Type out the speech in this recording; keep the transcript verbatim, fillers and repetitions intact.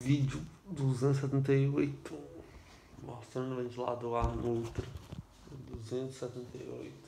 Vídeo duzentos e setenta e oito. Mostrando o ventilador ar no Ultra. duzentos e setenta e oito.